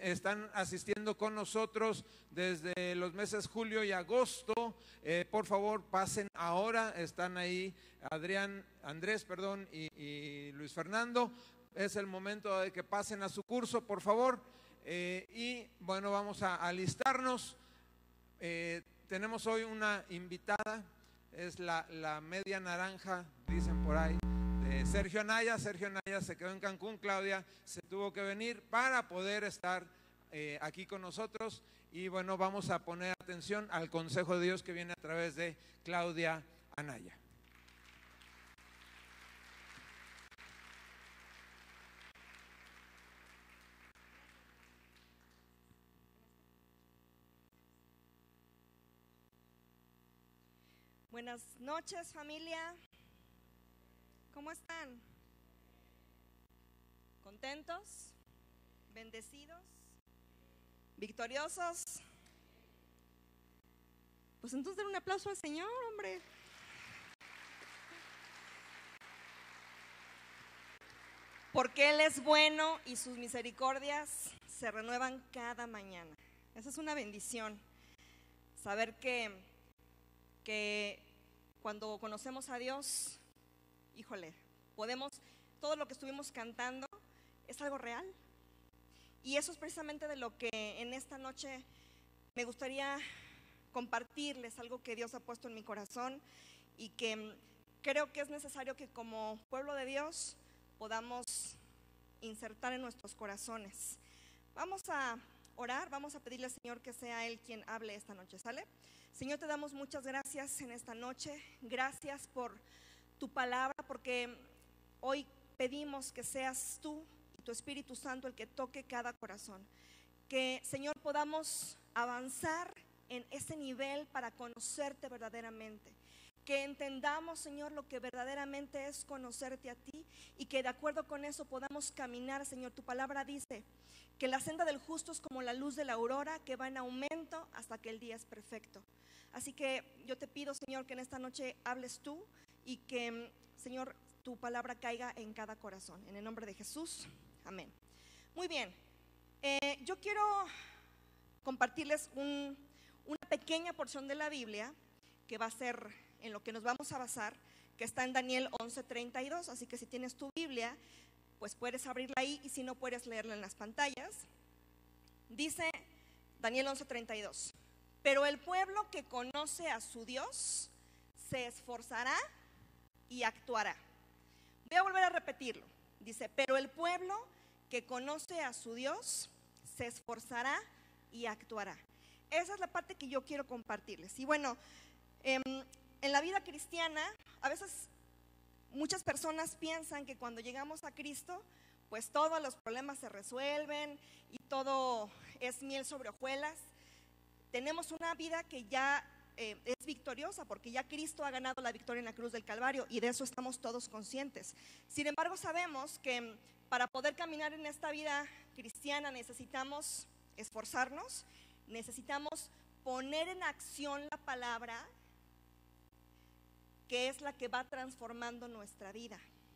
están asistiendo con nosotros desde los meses julio y agosto, por favor pasen ahora. Están ahí Andrés, y Luis Fernando. Es el momento de que pasen a su curso, por favor. Y bueno, vamos a alistarnos. Tenemos hoy una invitada, es la media naranja, dicen por ahí, de Sergio Anaya. Sergio Anaya se quedó en Cancún, Claudia se tuvo que venir para poder estar aquí con nosotros. Y bueno, vamos a poner atención al consejo de Dios que viene a través de Claudia Anaya. Buenas noches, familia. ¿Cómo están? ¿Contentos? ¿Bendecidos? ¿Victoriosos? Pues entonces den un aplauso al Señor, hombre. Porque Él es bueno y sus misericordias se renuevan cada mañana. Esa es una bendición. Saber que cuando conocemos a Dios, híjole, todo lo que estuvimos cantando es algo real. Y eso es precisamente de lo que en esta noche me gustaría compartirles, algo que Dios ha puesto en mi corazón y que creo que es necesario que como pueblo de Dios podamos insertar en nuestros corazones. Vamos a orar, vamos a pedirle al Señor que sea Él quien hable esta noche, ¿sale? Señor, te damos muchas gracias en esta noche. Gracias por tu palabra, porque hoy pedimos que seas tú y tu Espíritu Santo el que toque cada corazón. Que, Señor, podamos avanzar en ese nivel para conocerte verdaderamente. Que entendamos, Señor, lo que verdaderamente es conocerte a ti y que de acuerdo con eso podamos caminar, Señor. Tu palabra dice que la senda del justo es como la luz de la aurora, que va en aumento hasta que el día es perfecto. Así que yo te pido, Señor, que en esta noche hables tú y que, Señor, tu palabra caiga en cada corazón. En el nombre de Jesús, amén. Muy bien, yo quiero compartirles una pequeña porción de la Biblia que va a ser en lo que nos vamos a basar, que está en Daniel 11:32. Así que si tienes tu Biblia, pues puedes abrirla ahí, y si no, puedes leerla en las pantallas. Dice Daniel 11:32: pero el pueblo que conoce a su Dios se esforzará y actuará. Voy a volver a repetirlo. Dice, pero el pueblo que conoce a su Dios se esforzará y actuará. Esa es la parte que yo quiero compartirles. Y bueno, en la vida cristiana, a veces muchas personas piensan que cuando llegamos a Cristo, pues todos los problemas se resuelven y todo es miel sobre hojuelas. Tenemos una vida que ya es victoriosa, porque ya Cristo ha ganado la victoria en la cruz del Calvario, y de eso estamos todos conscientes. Sin embargo, sabemos que para poder caminar en esta vida cristiana necesitamos esforzarnos, necesitamos poner en acción la palabra, que es la que va transformando nuestra vida.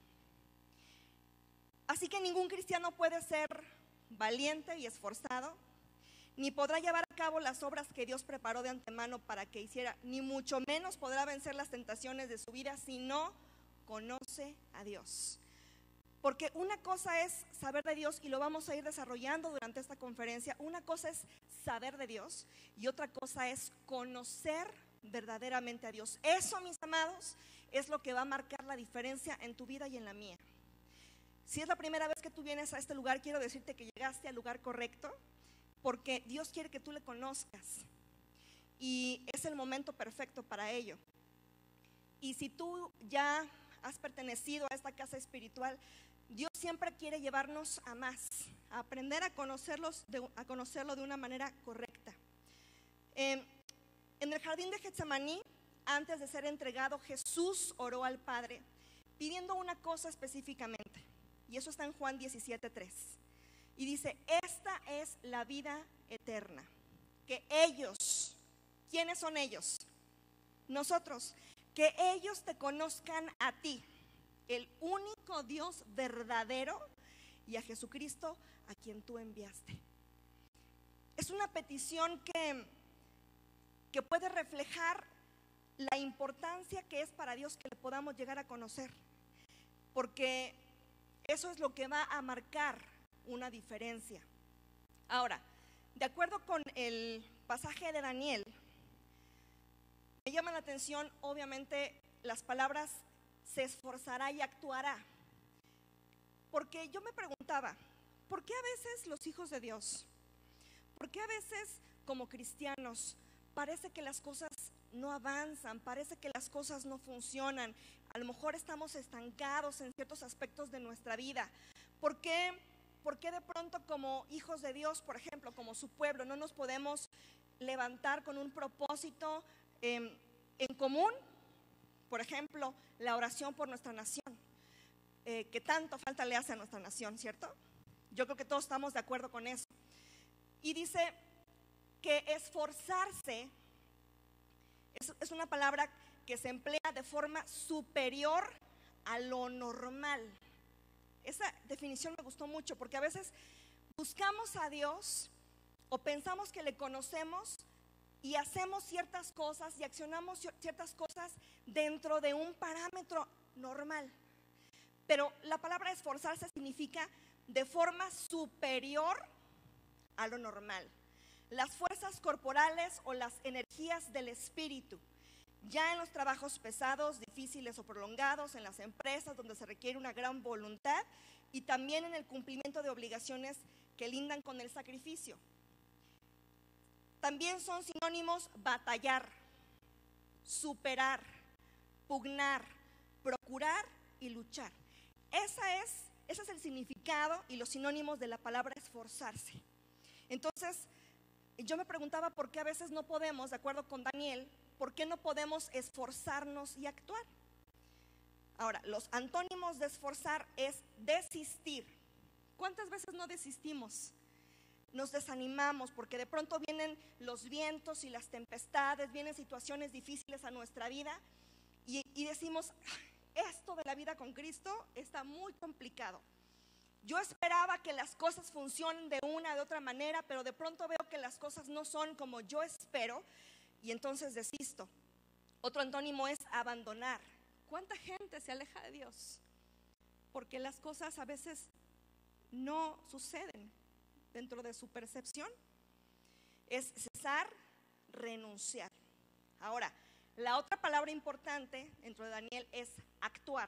Así que ningún cristiano puede ser valiente y esforzado, ni podrá llevar a cabo las obras que Dios preparó de antemano para que hiciera, ni mucho menos podrá vencer las tentaciones de su vida si no conoce a Dios. Porque una cosa es saber de Dios, y lo vamos a ir desarrollando durante esta conferencia. Una cosa es saber de Dios y otra cosa es conocer verdaderamente a Dios. Eso, mis amados, es lo que va a marcar la diferencia en tu vida y en la mía. Si es la primera vez que tú vienes a este lugar, quiero decirte que llegaste al lugar correcto, porque Dios quiere que tú le conozcas y es el momento perfecto para ello. Y si tú ya has pertenecido a esta casa espiritual, Dios siempre quiere llevarnos a más, a aprender a conocerlo de una manera correcta. En el jardín de Getsemaní, antes de ser entregado, Jesús oró al Padre pidiendo una cosa específicamente, y eso está en Juan 17:3. Y dice, esta es la vida eterna, que ellos, ¿quiénes son ellos? Nosotros, que ellos te conozcan a ti, el único Dios verdadero, y a Jesucristo a quien tú enviaste. es una petición que puede reflejar la importancia que es para Dios que le podamos llegar a conocer, porque eso es lo que va a marcar una diferencia. Ahora, de acuerdo con el pasaje de Daniel, me llama la atención obviamente las palabras se esforzará y actuará, porque yo me preguntaba, ¿por qué a veces los hijos de Dios, por qué a veces como cristianos parece que las cosas no avanzan, parece que las cosas no funcionan? A lo mejor estamos estancados en ciertos aspectos de nuestra vida. ¿Por qué de pronto como hijos de Dios, por ejemplo, como su pueblo, no nos podemos levantar con un propósito en común? Por ejemplo, la oración por nuestra nación, que tanto falta le hace a nuestra nación, ¿cierto? Yo creo que todos estamos de acuerdo con eso. Y dice que esforzarse es una palabra que se emplea de forma superior a lo normal. Esa definición me gustó mucho, porque a veces buscamos a Dios o pensamos que le conocemos y hacemos ciertas cosas y accionamos ciertas cosas dentro de un parámetro normal. Pero la palabra esforzarse significa de forma superior a lo normal. Las fuerzas corporales o las energías del espíritu, ya en los trabajos pesados, difíciles o prolongados, en las empresas donde se requiere una gran voluntad, y también en el cumplimiento de obligaciones que lindan con el sacrificio. También son sinónimos batallar, superar, pugnar, procurar y luchar. Ese es el significado y los sinónimos de la palabra esforzarse. Entonces, yo me preguntaba por qué a veces no podemos, de acuerdo con Daniel, por qué no podemos esforzarnos y actuar. Ahora, los antónimos de esforzar es desistir. ¿Cuántas veces no desistimos? Nos desanimamos porque de pronto vienen los vientos y las tempestades, vienen situaciones difíciles a nuestra vida y decimos, esto de la vida con Cristo está muy complicado. Yo esperaba que las cosas funcionen de una de otra manera, pero de pronto veo que las cosas no son como yo espero y entonces desisto. Otro antónimo es abandonar. ¿Cuánta gente se aleja de Dios? Porque las cosas a veces no suceden dentro de su percepción. Es cesar, renunciar. Ahora, la otra palabra importante dentro de Daniel es actuar.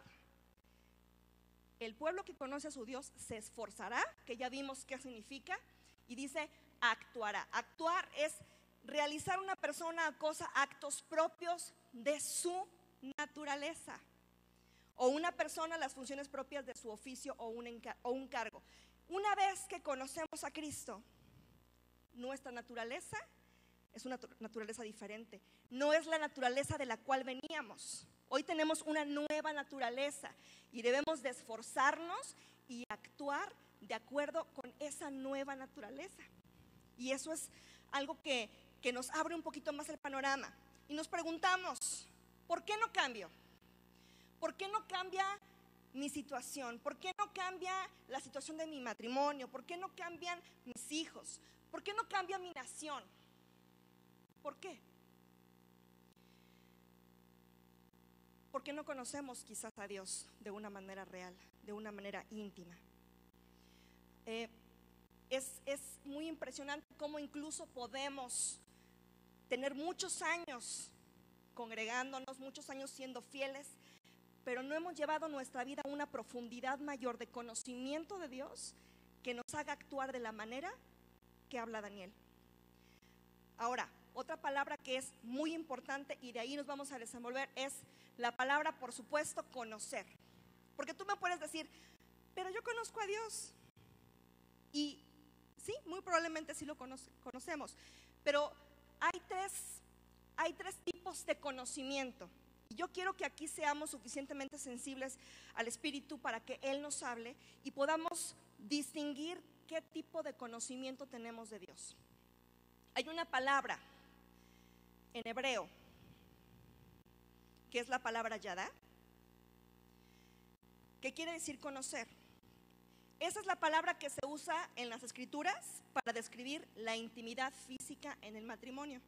El pueblo que conoce a su Dios se esforzará, que ya vimos qué significa, y dice actuará. Actuar es realizar una persona o cosa actos propios de su naturaleza, o una persona las funciones propias de su oficio o un cargo. Una vez que conocemos a Cristo, nuestra naturaleza es una naturaleza diferente. No es la naturaleza de la cual veníamos. Hoy tenemos una nueva naturaleza y debemos de esforzarnos y actuar de acuerdo con esa nueva naturaleza. Y eso es algo que nos abre un poquito más el panorama. Y nos preguntamos, ¿por qué no cambio? ¿Por qué no cambia mi situación? ¿Por qué no cambia la situación de mi matrimonio? ¿Por qué no cambian mis hijos? ¿Por qué no cambia mi nación? ¿Por qué? Porque no conocemos quizás a Dios de una manera real, de una manera íntima. Es muy impresionante cómo incluso podemos tener muchos años congregándonos, muchos años siendo fieles, pero no hemos llevado nuestra vida a una profundidad mayor de conocimiento de Dios que nos haga actuar de la manera que habla Daniel. Ahora, otra palabra que es muy importante y de ahí nos vamos a desenvolver es la palabra, por supuesto, conocer. Porque tú me puedes decir, pero yo conozco a Dios. Y sí, muy probablemente sí lo conocemos. Pero hay tres tipos de conocimiento. Y yo quiero que aquí seamos suficientemente sensibles al Espíritu para que Él nos hable y podamos distinguir qué tipo de conocimiento tenemos de Dios. Hay una palabra en hebreo que es la palabra yadá, que quiere decir conocer. Esa es la palabra que se usa en las escrituras para describir la intimidad física en el matrimonio.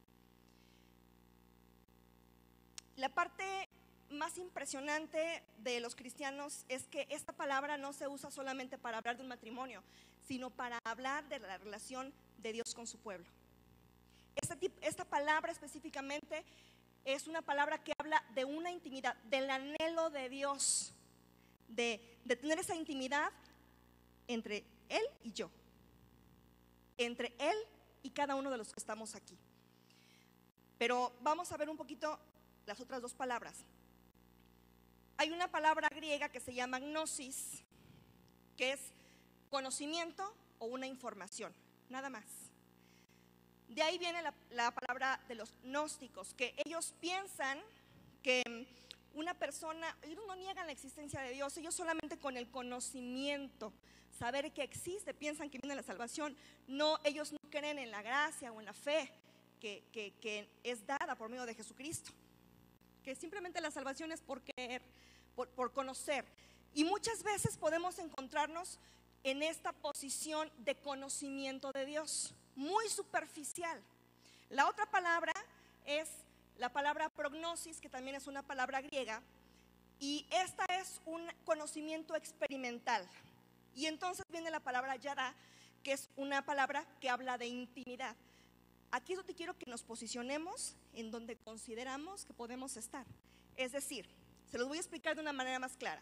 La parte más impresionante de los cristianos es que esta palabra no se usa solamente para hablar de un matrimonio, sino para hablar de la relación de Dios con su pueblo. Esta palabra específicamente es una palabra que habla de una intimidad, del anhelo de Dios, de tener esa intimidad entre Él y yo, entre Él y cada uno de los que estamos aquí. Pero vamos a ver un poquito las otras dos palabras. Hay una palabra griega que se llama gnosis, que es conocimiento o una información, nada más. De ahí viene la palabra de los gnósticos, que ellos piensan que una persona, ellos no niegan la existencia de Dios, ellos solamente con el conocimiento, saber que existe, piensan que viene la salvación. No, ellos no creen en la gracia o en la fe que es dada por medio de Jesucristo, que simplemente la salvación es por creer, por conocer. Y muchas veces podemos encontrarnos en esta posición de conocimiento de Dios, muy superficial. La otra palabra es la palabra prognosis, que también es una palabra griega, y esta es un conocimiento experimental. Y entonces viene la palabra yada, que es una palabra que habla de intimidad. Aquí es donde quiero que nos posicionemos, en donde consideramos que podemos estar. Es decir, se los voy a explicar de una manera más clara.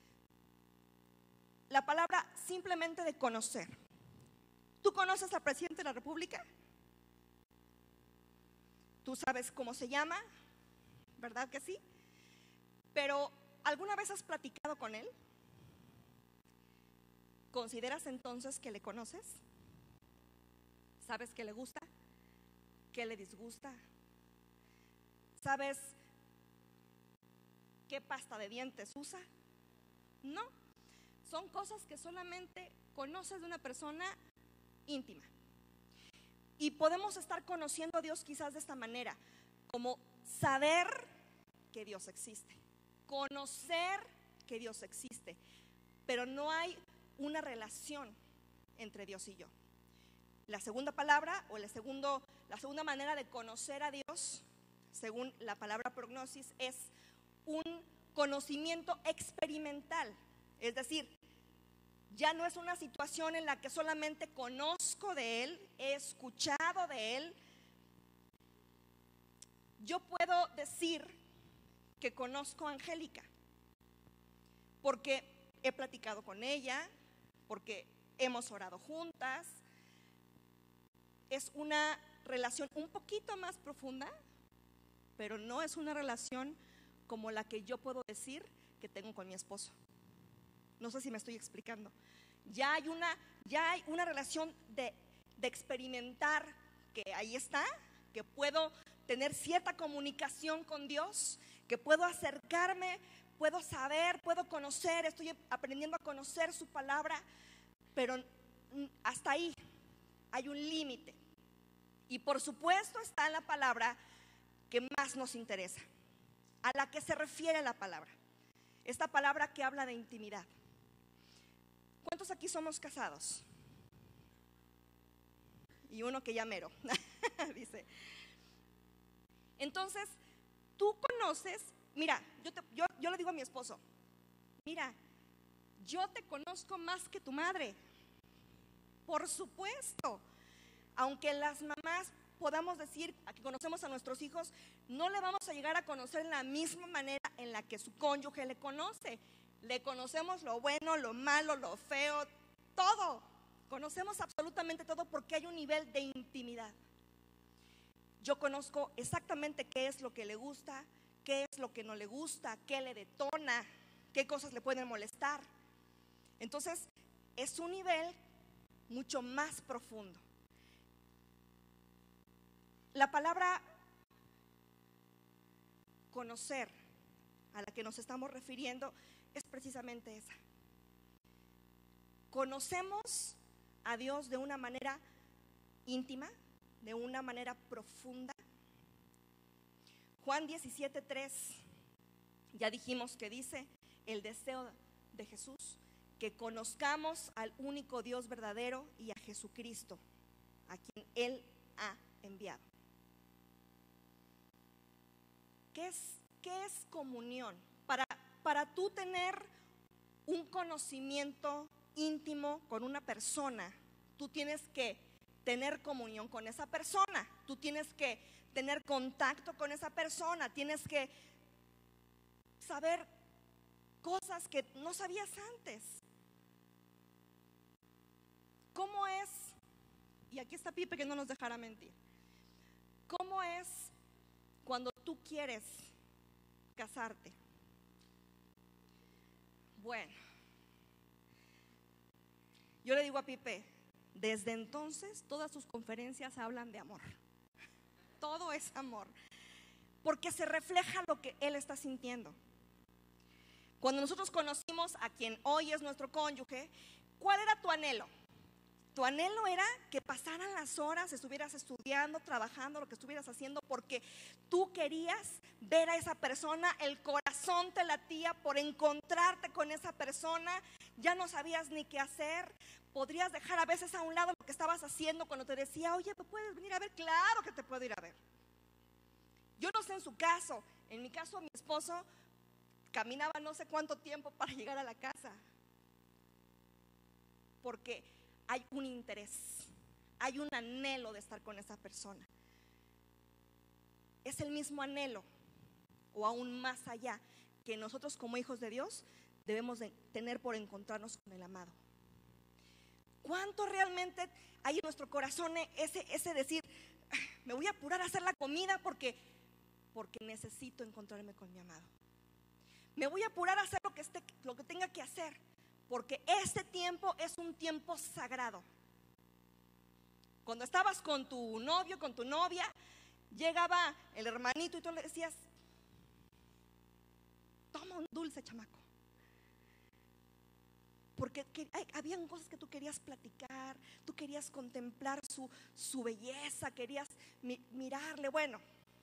La palabra simplemente de conocer. ¿Tú conoces al presidente de la República? ¿Tú sabes cómo se llama? ¿Verdad que sí? Pero ¿alguna vez has platicado con él? ¿Consideras entonces que le conoces? ¿Sabes qué le gusta? ¿Qué le disgusta? ¿Sabes qué pasta de dientes usa? No, son cosas que solamente conoces de una persona íntima. Y podemos estar conociendo a Dios quizás de esta manera, como saber que Dios existe, conocer que Dios existe, pero no hay una relación entre Dios y yo. La segunda palabra o la segunda manera de conocer a Dios, según la palabra prognosis, es un conocimiento experimental. Es decir, ya no es una situación en la que solamente conozco de Él, he escuchado de Él. Yo puedo decir que conozco a Angélica porque he platicado con ella, porque hemos orado juntas. Es una relación un poquito más profunda, pero no es una relación como la que yo puedo decir que tengo con mi esposo. No sé si me estoy explicando. Ya hay una relación de experimentar que ahí está, que puedo tener cierta comunicación con Dios, que puedo acercarme, puedo saber, puedo conocer, estoy aprendiendo a conocer su palabra, pero hasta ahí hay un límite. Y por supuesto está la palabra que más nos interesa, a la que se refiere la palabra, esta palabra que habla de intimidad. ¿Cuántos aquí somos casados? Y uno que ya mero, dice. Entonces, tú conoces, mira, yo le digo a mi esposo, mira, yo te conozco más que tu madre. Por supuesto, aunque las mamás podamos decir que conocemos a nuestros hijos, no le vamos a llegar a conocer en la misma manera en la que su cónyuge le conoce. Le conocemos lo bueno, lo malo, lo feo, todo. Conocemos absolutamente todo porque hay un nivel de intimidad. Yo conozco exactamente qué es lo que le gusta, qué es lo que no le gusta, qué le detona, qué cosas le pueden molestar. Entonces, es un nivel mucho más profundo. La palabra conocer a la que nos estamos refiriendo es precisamente esa. Conocemos a Dios de una manera íntima, de una manera profunda. Juan 17:3, ya dijimos que dice el deseo de Jesús que conozcamos al único Dios verdadero y a Jesucristo, a quien Él ha enviado. ¿Qué es comunión? Para tú tener un conocimiento íntimo con una persona, tú tienes que tener comunión con esa persona, tú tienes que tener contacto con esa persona, tienes que saber cosas que no sabías antes. ¿Cómo es? Y aquí está Pipe que no nos dejará mentir. ¿Cómo es cuando tú quieres casarte? Bueno, yo le digo a Pipe, desde entonces todas sus conferencias hablan de amor. Todo es amor, porque se refleja lo que él está sintiendo. Cuando nosotros conocimos a quien hoy es nuestro cónyuge, ¿cuál era tu anhelo? Tu anhelo era que pasaran las horas, estuvieras estudiando, trabajando, lo que estuvieras haciendo, porque tú querías ver a esa persona, el corazón te latía por encontrarte con esa persona, ya no sabías ni qué hacer, podrías dejar a veces a un lado lo que estabas haciendo cuando te decía, oye, ¿me puedes venir a ver? Claro que te puedo ir a ver. Yo no sé en su caso, en mi caso mi esposo caminaba no sé cuánto tiempo para llegar a la casa, porque hay un interés, hay un anhelo de estar con esa persona. Es el mismo anhelo, o aún más allá, que nosotros como hijos de Dios debemos de tener por encontrarnos con el amado. ¿Cuánto realmente hay en nuestro corazón ese decir, me voy a apurar a hacer la comida porque necesito encontrarme con mi amado? Me voy a apurar a hacer lo que tenga que hacer, porque este tiempo es un tiempo sagrado. Cuando estabas con tu novio, con tu novia, llegaba el hermanito y tú le decías, toma un dulce, chamaco. Porque habían cosas que tú querías platicar, tú querías contemplar su belleza, querías mirarle. Bueno,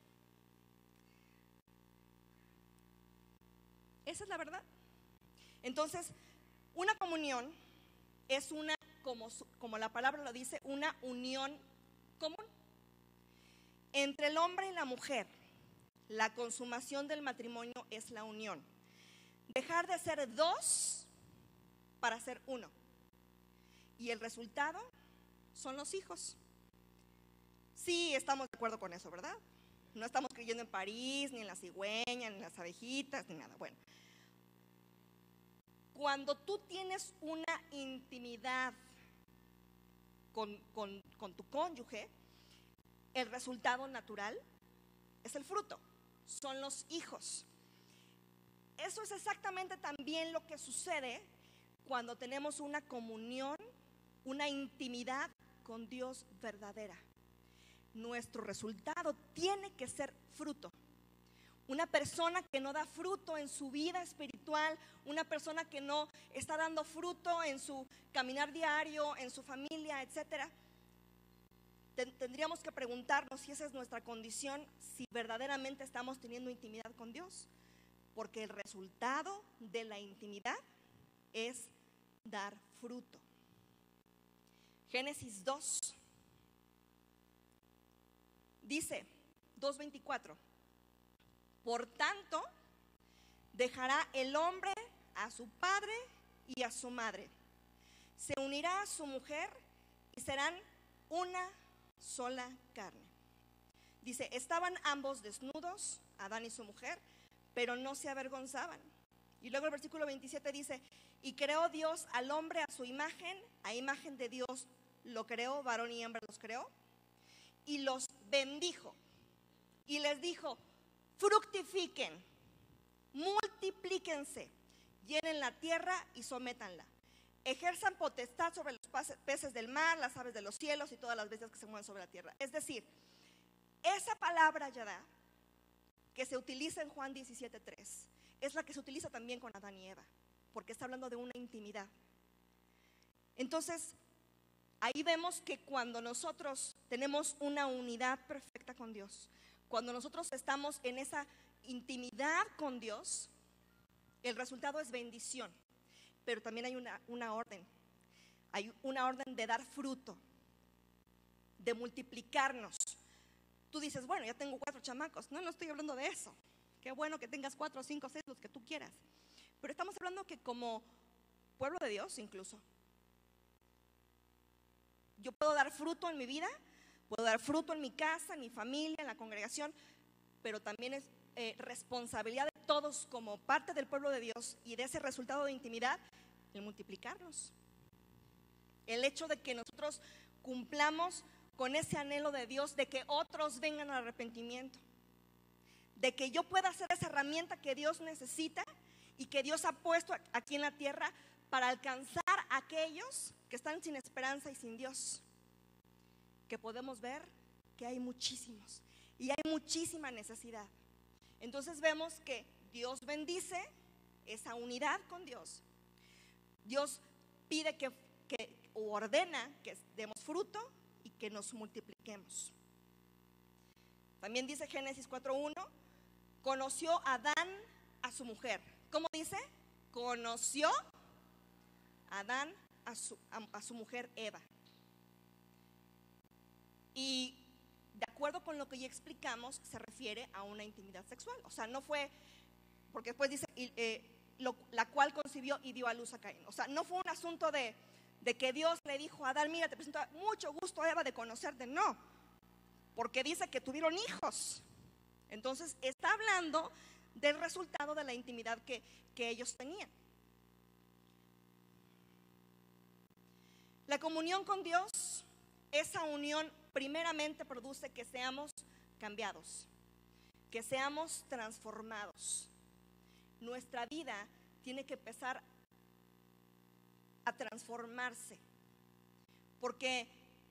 esa es la verdad. Entonces, una comunión es una, como la palabra lo dice, una unión común entre el hombre y la mujer. La consumación del matrimonio es la unión. Dejar de ser dos para ser uno. Y el resultado son los hijos. Sí, estamos de acuerdo con eso, ¿verdad? No estamos creyendo en París, ni en la cigüeña, ni en las abejitas, ni nada. Bueno, cuando tú tienes una intimidad con tu cónyuge, el resultado natural es el fruto, son los hijos. Eso es exactamente también lo que sucede cuando tenemos una comunión, una intimidad con Dios verdadera. Nuestro resultado tiene que ser fruto. Una persona que no da fruto en su vida espiritual, una persona que no está dando fruto en su caminar diario, en su familia, etcétera, tendríamos que preguntarnos si esa es nuestra condición, si verdaderamente estamos teniendo intimidad con Dios, porque el resultado de la intimidad es dar fruto. Génesis 2 dice, 2:24, por tanto, dejará el hombre a su padre y a su madre, se unirá a su mujer y serán una sola carne. Dice, estaban ambos desnudos, Adán y su mujer, pero no se avergonzaban. Y luego el versículo 27 dice, y creó Dios al hombre a su imagen, a imagen de Dios lo creó, varón y hembra los creó, y los bendijo, y les dijo, fructifiquen, multiplíquense, llenen la tierra y sométanla, ejerzan potestad sobre los peces del mar, las aves de los cielos y todas las bestias que se mueven sobre la tierra. Es decir, esa palabra Yadá que se utiliza en Juan 17:3 es la que se utiliza también con Adán y Eva, porque está hablando de una intimidad. Entonces, ahí vemos que cuando nosotros tenemos una unidad perfecta con Dios, cuando nosotros estamos en esa intimidad con Dios, el resultado es bendición. pero también hay una orden. Hay una orden de dar fruto, de multiplicarnos. Tú dices, bueno, ya tengo 4 chamacos. No estoy hablando de eso. Qué bueno que tengas 4, 5, 6, los que tú quieras. Pero estamos hablando que como pueblo de Dios incluso, yo puedo dar fruto en mi vida, puedo dar fruto en mi casa, en mi familia, en la congregación, pero también es responsabilidad de todos como parte del pueblo de Dios y de ese resultado de intimidad, el multiplicarnos. El hecho de que nosotros cumplamos con ese anhelo de Dios de que otros vengan al arrepentimiento, de que yo pueda ser esa herramienta que Dios necesita y que Dios ha puesto aquí en la tierra para alcanzar a aquellos que están sin esperanza y sin Dios, que podemos ver que hay muchísimos y hay muchísima necesidad. Entonces vemos que Dios bendice esa unidad con Dios. Dios pide o ordena que demos fruto y que nos multipliquemos. También dice Génesis 4:1, conoció Adán a su mujer. ¿Cómo dice? Conoció Adán a su mujer Eva. Y de acuerdo con lo que ya explicamos, se refiere a una intimidad sexual. O sea, no fue, porque después dice, la cual concibió y dio a luz a Caín. O sea, no fue un asunto de que Dios le dijo a Adán, mira, te presento mucho gusto, Eva, de conocerte. No, porque dice que tuvieron hijos. Entonces, está hablando del resultado de la intimidad que ellos tenían. La comunión con Dios, esa unión primeramente produce que seamos cambiados, que seamos transformados. Nuestra vida tiene que empezar a transformarse, porque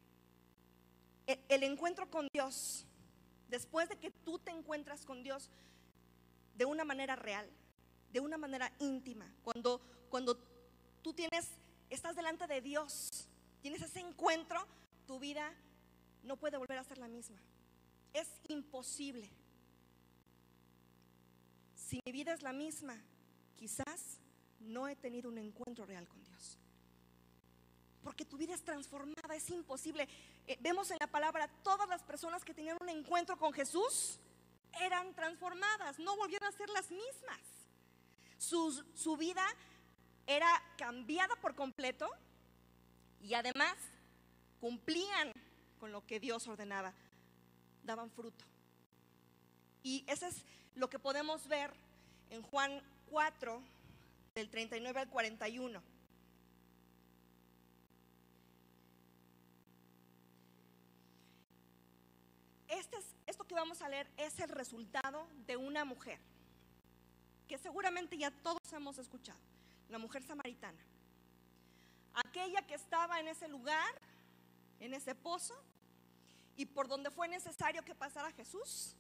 el encuentro con Dios, después de que tú te encuentras con Dios de una manera real, de una manera íntima, cuando tú estás delante de Dios, tienes ese encuentro, tu vida no puede volver a ser la misma. Es imposible. Si mi vida es la misma, quizás no he tenido un encuentro real con Dios, porque tu vida es transformada, es imposible. Vemos en la palabra, todas las personas que tenían un encuentro con Jesús eran transformadas, no volvieron a ser las mismas. Su vida era cambiada por completo y además cumplían con lo que Dios ordenaba, daban fruto. Y eso es lo que podemos ver en Juan 4, del 39 al 41. Esto que vamos a leer es el resultado de una mujer que seguramente ya todos hemos escuchado, la mujer samaritana, aquella que estaba en ese lugar, en ese pozo, y por donde fue necesario que pasara Jesús,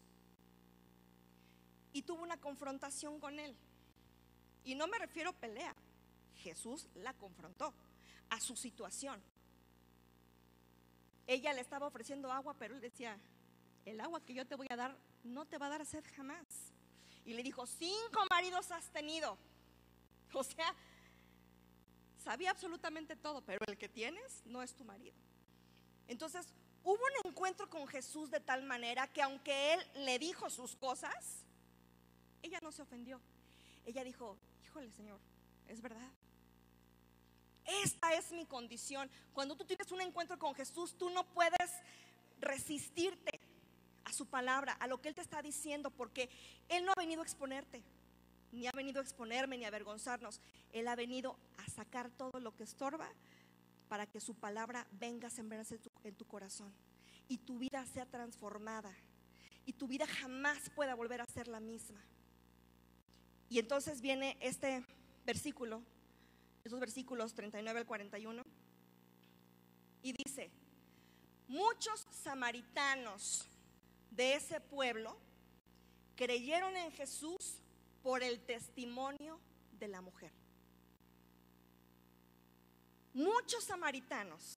y tuvo una confrontación con él. Y no me refiero a pelea, Jesús la confrontó a su situación. Ella le estaba ofreciendo agua, pero él decía, el agua que yo te voy a dar no te va a dar sed jamás. Y le dijo, 5 maridos has tenido. O sea, sabía absolutamente todo, pero el que tienes no es tu marido. Entonces, hubo un encuentro con Jesús de tal manera que aunque él le dijo sus cosas, ella no se ofendió. Ella dijo, híjole, Señor, es verdad. Esta es mi condición. Cuando tú tienes un encuentro con Jesús, tú no puedes resistirte a su palabra, a lo que Él te está diciendo, porque Él no ha venido a exponerte, ni ha venido a exponerme, ni a avergonzarnos. Él ha venido a sacar todo lo que estorba para que su palabra venga a sembrarse en tu corazón y tu vida sea transformada y tu vida jamás pueda volver a ser la misma. Y entonces viene este versículo, esos versículos 39 al 41, y dice, muchos samaritanos de ese pueblo creyeron en Jesús por el testimonio de la mujer. Muchos samaritanos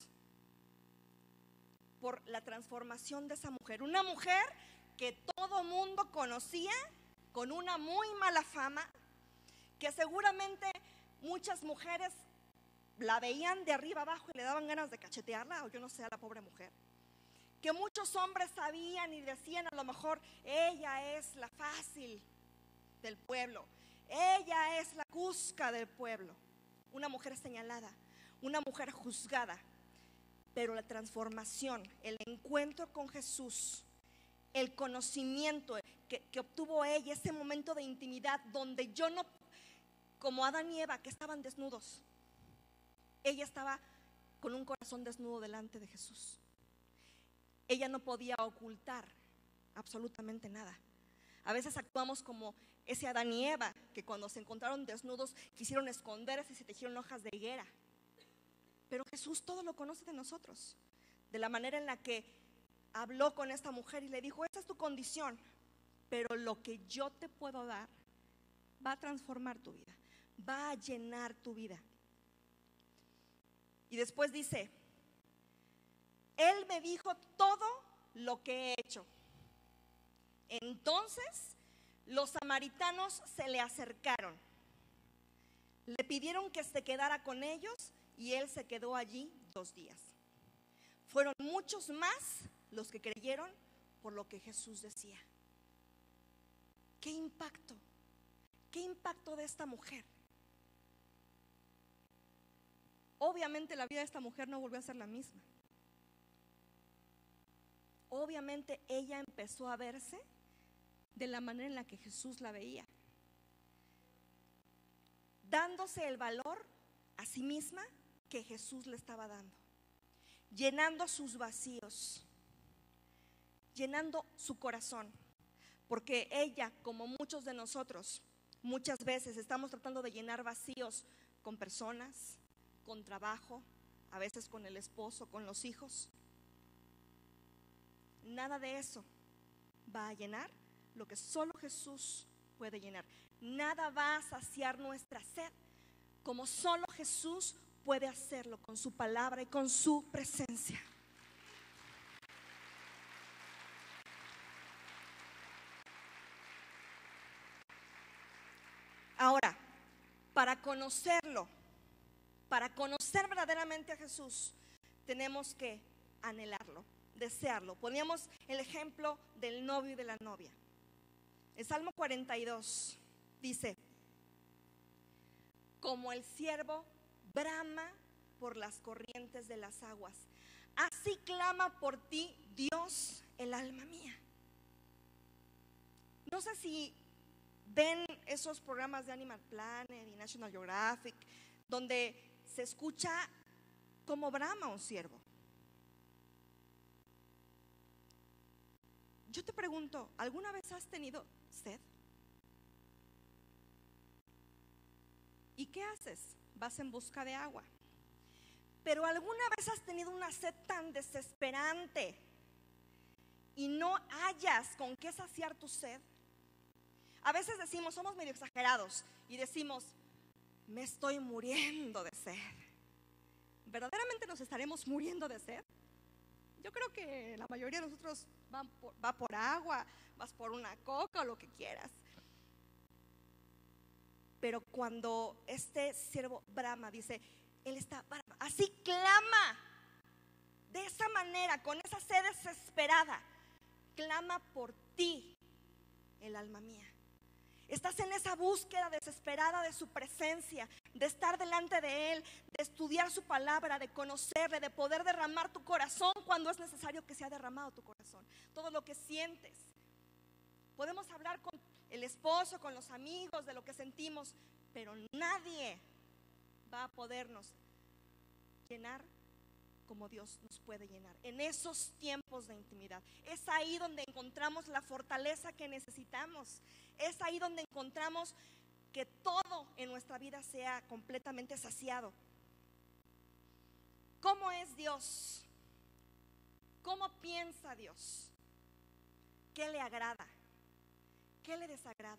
por la transformación de esa mujer, una mujer que todo mundo conocía con una muy mala fama, que seguramente muchas mujeres la veían de arriba abajo y le daban ganas de cachetearla, o yo no sé, a la pobre mujer. Que muchos hombres sabían y decían, a lo mejor, ella es la fácil del pueblo, ella es la cusca del pueblo. Una mujer señalada, una mujer juzgada. Pero la transformación, el encuentro con Jesús, el conocimiento que obtuvo ella, ese momento de intimidad donde yo no, como Adán y Eva que estaban desnudos, ella estaba con un corazón desnudo delante de Jesús. Ella no podía ocultar absolutamente nada. A veces actuamos como ese Adán y Eva que cuando se encontraron desnudos quisieron esconderse y se tejieron hojas de higuera. Pero Jesús todo lo conoce de nosotros, de la manera en la que habló con esta mujer y le dijo: esta es tu condición, pero lo que yo te puedo dar va a transformar tu vida, va a llenar tu vida. Y después dice: Él me dijo todo lo que he hecho. Entonces los samaritanos se le acercaron, le pidieron que se quedara con ellos y él se quedó allí 2 días. Fueron muchos más los que creyeron por lo que Jesús decía. ¿Qué impacto? ¿Qué impacto de esta mujer? Obviamente la vida de esta mujer no volvió a ser la misma. Obviamente ella empezó a verse de la manera en la que Jesús la veía, dándose el valor a sí misma que Jesús le estaba dando, llenando sus vacíos, llenando su corazón. Porque ella, como muchos de nosotros, muchas veces estamos tratando de llenar vacíos con personas, con trabajo, a veces con el esposo, con los hijos. Nada de eso va a llenar lo que solo Jesús puede llenar. Nada va a saciar nuestra sed como solo Jesús puede hacerlo con su palabra y con su presencia. Ahora, para conocerlo, para conocer verdaderamente a Jesús, tenemos que anhelarlo, desearlo. Poníamos el ejemplo del novio y de la novia. El Salmo 42 dice: como el ciervo brama por las corrientes de las aguas, así clama por ti, Dios, el alma mía. No sé si ven esos programas de Animal Planet y National Geographic, donde se escucha cómo brama un ciervo. Yo te pregunto, ¿alguna vez has tenido sed? ¿Y qué haces? Vas en busca de agua. Pero ¿alguna vez has tenido una sed tan desesperante y no hallas con qué saciar tu sed? A veces decimos, somos medio exagerados y decimos: me estoy muriendo de sed. ¿Verdaderamente nos estaremos muriendo de sed? Yo creo que la mayoría de nosotros va por agua, vas por una coca o lo que quieras. Pero cuando este siervo brama, dice, él está brama, así clama, de esa manera, con esa sed desesperada, clama por ti, el alma mía. Estás en esa búsqueda desesperada de su presencia, de estar delante de Él, de estudiar su palabra, de conocerle, de poder derramar tu corazón cuando es necesario que sea derramado tu corazón. Todo lo que sientes. Podemos hablar con el esposo, con los amigos, de lo que sentimos, pero nadie va a podernos llenar como Dios nos puede llenar. En esos tiempos de intimidad, es ahí donde encontramos la fortaleza que necesitamos. Es ahí donde encontramos que todo en nuestra vida sea completamente saciado. ¿Cómo es Dios? ¿Cómo piensa Dios? ¿Qué le agrada? ¿Qué le desagrada?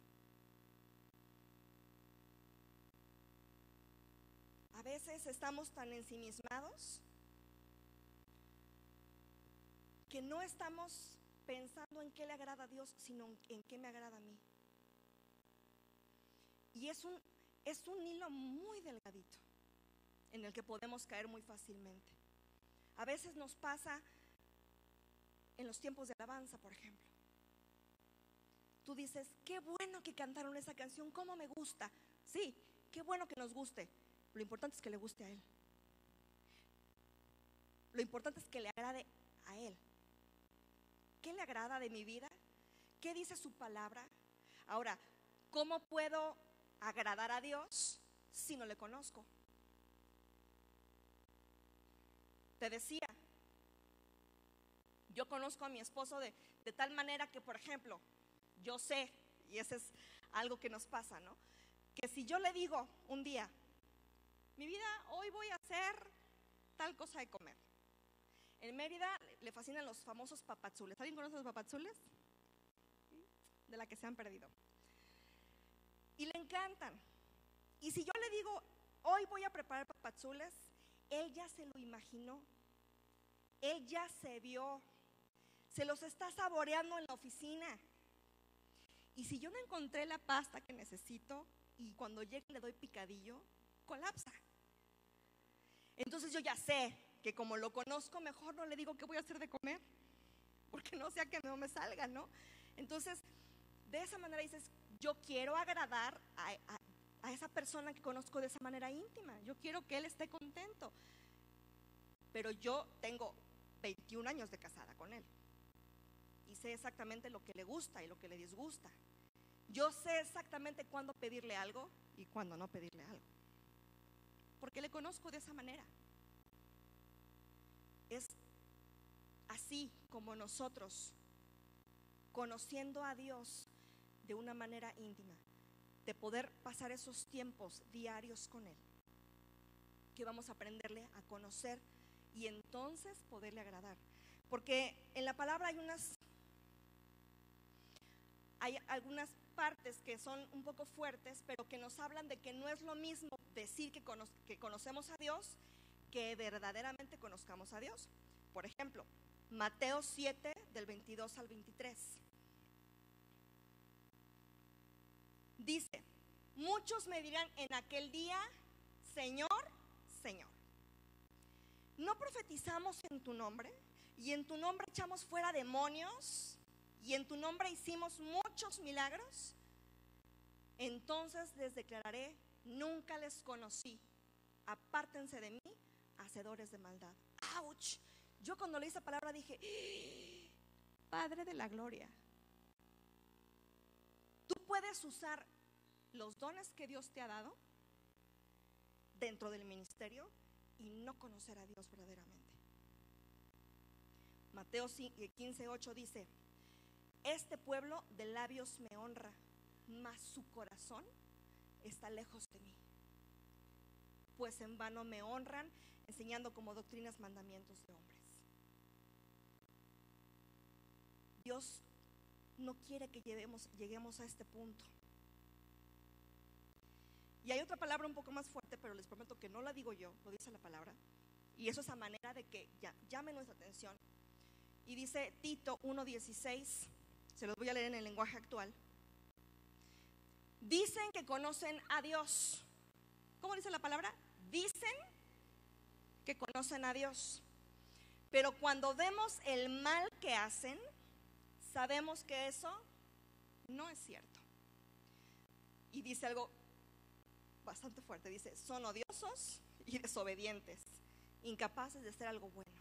A veces estamos tan ensimismados que no estamos pensando en qué le agrada a Dios, sino en qué me agrada a mí. Y es un hilo muy delgadito en el que podemos caer muy fácilmente. A veces nos pasa en los tiempos de alabanza, por ejemplo. Tú dices, qué bueno que cantaron esa canción, cómo me gusta. Sí, qué bueno que nos guste. Lo importante es que le guste a Él. Lo importante es que le agrade a Él. ¿Qué le agrada de mi vida? ¿Qué dice su palabra? Ahora, ¿cómo puedo agradar a Dios si no le conozco? Te decía, yo conozco a mi esposo de tal manera que, por ejemplo, yo sé, y ese es algo que nos pasa, ¿no? Que si yo le digo un día, mi vida, hoy voy a hacer tal cosa de comer. En Mérida le fascinan los famosos papazules. ¿Alguien conoce los papazules? De la que se han perdido. Y le encantan. Y si yo le digo, hoy voy a preparar papazules, él ya se lo imaginó. Él ya se vio. Se los está saboreando en la oficina. Y si yo no encontré la pasta que necesito y cuando llegue le doy picadillo, colapsa. Entonces yo ya sé que como lo conozco, mejor no le digo qué voy a hacer de comer, porque no sea que no me salga, ¿no? Entonces, de esa manera dices, yo quiero agradar a esa persona que conozco de esa manera íntima. Yo quiero que él esté contento. Pero yo tengo 21 años de casada con él y sé exactamente lo que le gusta y lo que le disgusta. Yo sé exactamente cuándo pedirle algo y cuándo no pedirle algo, porque le conozco de esa manera. Es así como nosotros, conociendo a Dios de una manera íntima, de poder pasar esos tiempos diarios con Él, que vamos a aprenderle a conocer y entonces poderle agradar. Porque en la palabra hay algunas partes que son un poco fuertes, pero que nos hablan de que no es lo mismo decir que conocemos a Dios que verdaderamente conozcamos a Dios. Por ejemplo, Mateo 7 del 22 al 23 dice, muchos me dirán en aquel día, Señor, Señor, ¿no profetizamos en tu nombre? Y en tu nombre echamos fuera demonios, y en tu nombre hicimos muchos milagros. Entonces les declararé, nunca les conocí, apártense de mí, hacedores de maldad. ¡Auch! Yo cuando leí esa palabra dije, Padre de la gloria, tú puedes usar los dones que Dios te ha dado dentro del ministerio y no conocer a Dios verdaderamente. Mateo 15:8 dice, este pueblo de labios me honra, mas su corazón está lejos de mí, pues en vano me honran, enseñando como doctrinas mandamientos de hombres. Dios no quiere que lleguemos a este punto. Y hay otra palabra un poco más fuerte, pero les prometo que no la digo yo, lo dice la palabra. Y eso es a manera de que llame nuestra atención. Y dice Tito 1:16, se los voy a leer en el lenguaje actual. Dicen que conocen a Dios. ¿Cómo dice la palabra? Dicen que conocen a Dios, pero cuando vemos el mal que hacen, sabemos que eso no es cierto. Y dice algo bastante fuerte, dice, son odiosos y desobedientes, incapaces de hacer algo bueno.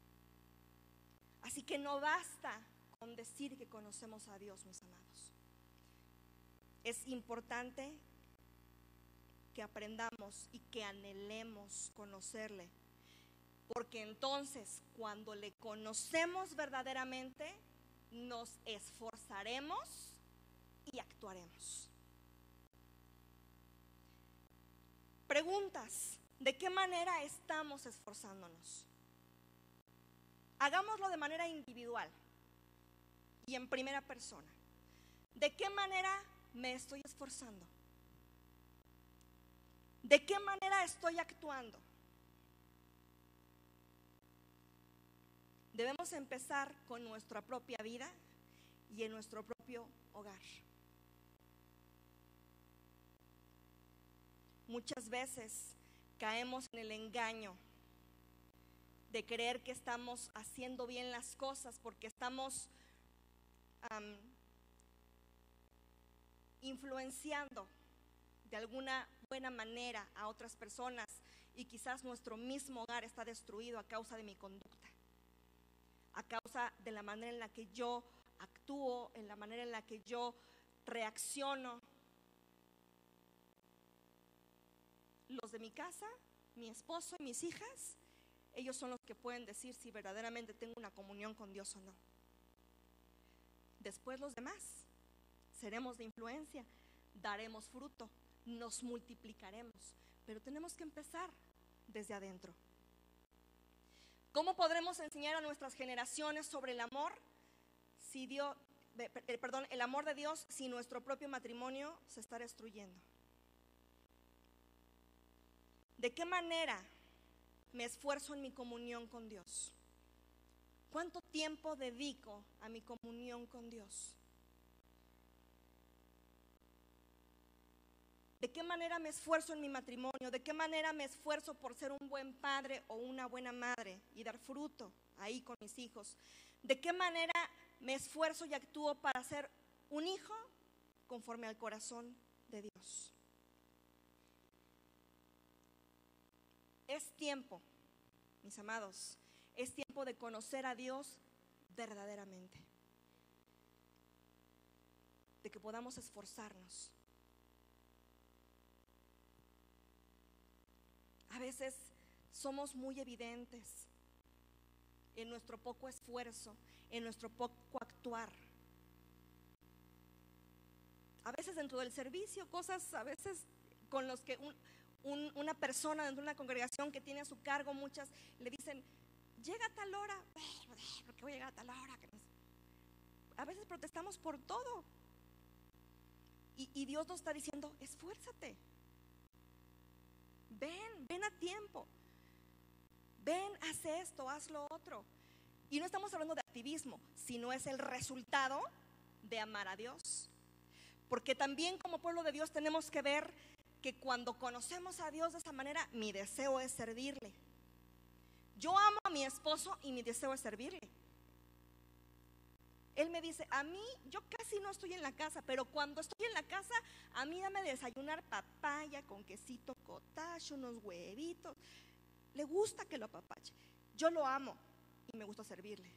Así que no basta con decir que conocemos a Dios, mis amados. Es importante que aprendamos y que anhelemos conocerle, porque entonces cuando le conocemos verdaderamente, nos esforzaremos y actuaremos. Preguntas: ¿de qué manera estamos esforzándonos? Hagámoslo de manera individual y en primera persona. ¿De qué manera me estoy esforzando? ¿De qué manera estoy actuando? Debemos empezar con nuestra propia vida y en nuestro propio hogar. muchas veces caemos en el engaño de creer que estamos haciendo bien las cosas porque estamos influenciando de alguna buena manera a otras personas, y quizás nuestro mismo hogar está destruido a causa de mi conducta, a causa de la manera en la que yo actúo, en la manera en la que yo reacciono. Los de mi casa, mi esposo y mis hijas, ellos son los que pueden decir si verdaderamente tengo una comunión con Dios o no. Después los demás seremos de influencia, daremos fruto, nos multiplicaremos, pero tenemos que empezar desde adentro. ¿Cómo podremos enseñar a nuestras generaciones sobre el amor el amor de Dios si nuestro propio matrimonio se está destruyendo? ¿De qué manera me esfuerzo en mi comunión con Dios? ¿Cuánto tiempo dedico a mi comunión con Dios? ¿De qué manera me esfuerzo en mi matrimonio? ¿De qué manera me esfuerzo por ser un buen padre o una buena madre y dar fruto ahí con mis hijos? ¿De qué manera me esfuerzo y actúo para ser un hijo conforme al corazón de Dios? Es tiempo, mis amados, es tiempo de conocer a Dios verdaderamente, de que podamos esforzarnos. A veces somos muy evidentes en nuestro poco esfuerzo, en nuestro poco actuar. A veces dentro del servicio, cosas a veces con los que una persona dentro de una congregación que tiene a su cargo, muchas le dicen, llega a tal hora. ¿Por qué voy a llegar a tal hora? A veces protestamos por todo. Y Dios nos está diciendo, esfuérzate. Ven a tiempo. Ven, haz esto, haz lo otro. Y no estamos hablando de activismo, sino es el resultado de amar a Dios. Porque también como pueblo de Dios tenemos que ver que cuando conocemos a Dios de esa manera, mi deseo es servirle. Yo amo a mi esposo y mi deseo es servirle. Él me dice, a mí, yo casi no estoy en la casa, pero cuando estoy en la casa, a mí dame desayunar papaya con quesito cottage, unos huevitos. Le gusta que lo apapache. Yo lo amo y me gusta servirle.